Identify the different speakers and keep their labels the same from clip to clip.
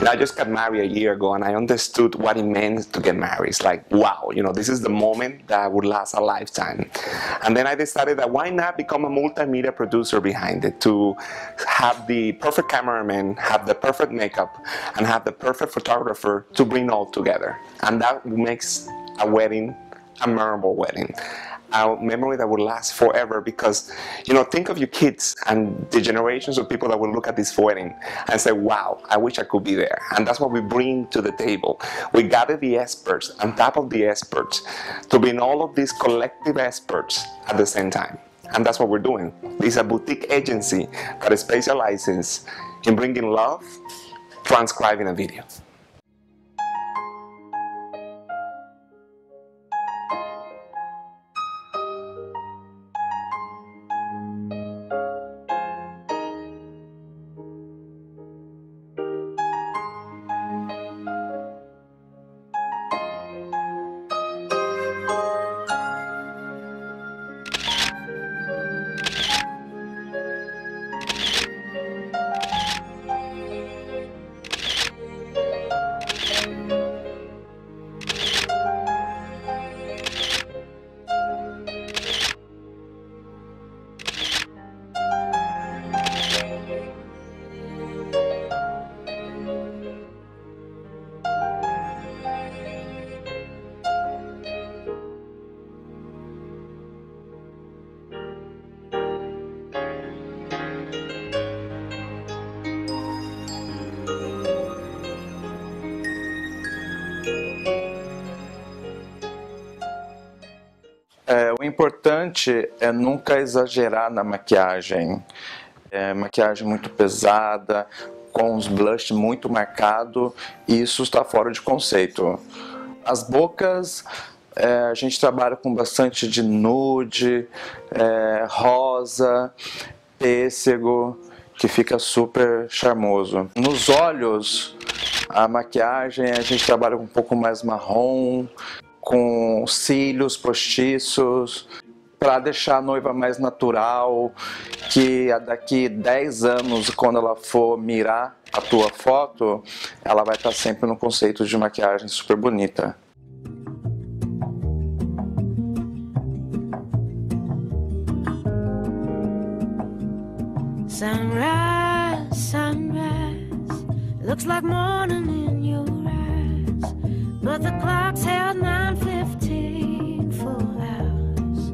Speaker 1: I just got married a year ago, and I understood what it meant to get married. It's like, wow, this is the moment that would last a lifetime. And then I decided that why not become a multimedia producer behind it, to have the perfect cameraman, have the perfect makeup, and have the perfect photographer to bring all together. And that makes a wedding a memorable wedding. A memory that will last forever, because think of your kids and the generations of people that will look at this wedding and say, wow, I wish I could be there. And that's what we bring to the table. We gather the experts on top of the experts to bring all of these collective experts at the same time. And that's what we're doing. This is a boutique agency that specializes in bringing love, transcribing a video.
Speaker 2: O importante é nunca exagerar na maquiagem. Maquiagem muito pesada, com os blush muito marcado, e isso está fora de conceito. As bocas, a gente trabalha com bastante de nude, rosa, pêssego, que fica super charmoso. Nos olhos, a maquiagem a gente trabalha com um pouco mais marrom, com cílios postiços, para deixar a noiva mais natural, que daqui 10 anos, quando ela for mirar a tua foto, ela vai estar sempre no conceito de maquiagem super bonita.
Speaker 3: Sunrise, sunrise, looks like morning in your eyes, but the clock's held 9:15 full hours.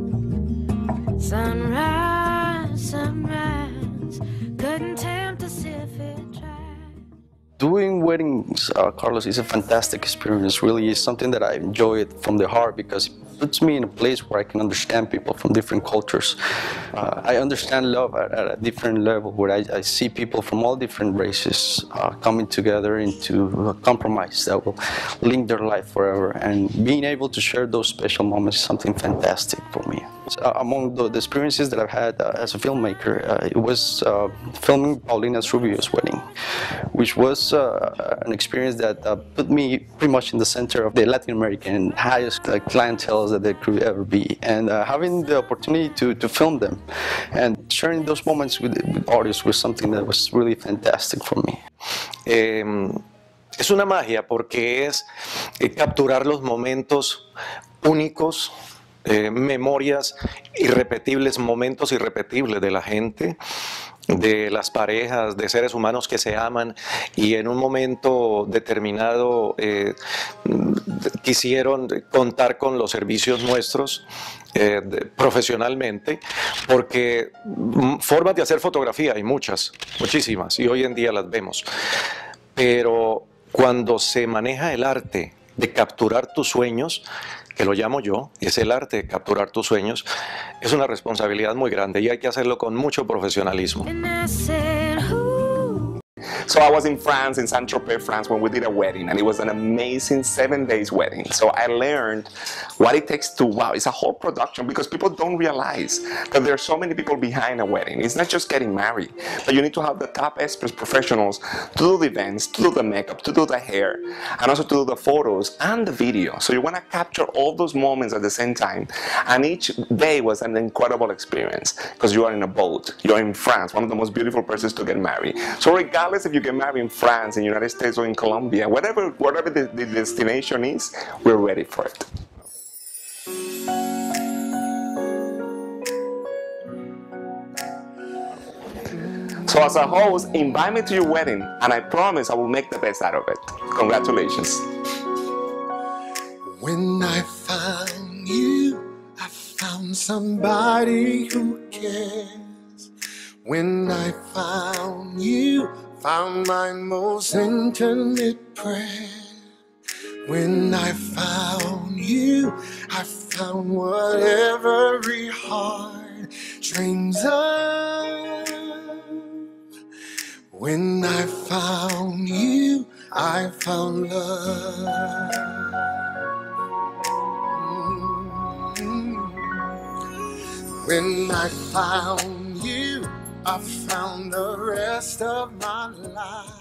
Speaker 3: Sunrise, sunrise, couldn't tempt us if it tried.
Speaker 4: Doing weddings, Carlos, is a fantastic experience. Really is something that I enjoy it from the heart, because it puts me in a place where I can understand people from different cultures. I understand love at a different level, where I see people from all different races coming together into a compromise that will link their life forever. And being able to share those special moments is something fantastic for me. Among the experiences that I've had as a filmmaker, it was filming Paulina's Rubio's wedding, which was an experience that put me pretty much in the center of the Latin American highest clientele that there could ever be. And having the opportunity to film them and sharing those moments with artists was something that was really fantastic for me.
Speaker 5: Es una magia, porque es capturar los momentos únicos, memorias irrepetibles, momentos irrepetibles de la gente, de las parejas, de seres humanos que se aman y en un momento determinado quisieron contar con los servicios nuestros profesionalmente, porque formas de hacer fotografía hay muchas, muchísimas, y hoy en día las vemos, pero cuando se maneja el arte de capturar tus sueños, que lo llamo yo, es el arte de capturar tus sueños, es una responsabilidad muy grande y hay que hacerlo con mucho profesionalismo.
Speaker 1: So I was in France, in Saint-Tropez, France, when we did a wedding, and it was an amazing 7-day wedding. So I learned what it takes to, wow, it's a whole production, because people don't realize that there are so many people behind a wedding. It's not just getting married, but you need to have the top experts, professionals, to do the events, to do the makeup, to do the hair, and also to do the photos and the video. So you want to capture all those moments at the same time, and each day was an incredible experience, because you are in a boat, you're in France, one of the most beautiful places to get married. So regardless if you you get married in France, in the United States, or in Colombia, whatever the destination is, we're ready for it. So as a host, invite me to your wedding, and I promise I will make the best out of it. Congratulations.
Speaker 6: When I found you, I found somebody who cares. When I found you, found my most intimate prayer. When I found you, I found what every heart dreams of. When I found you, I found love. When I found you, I found the rest of my life.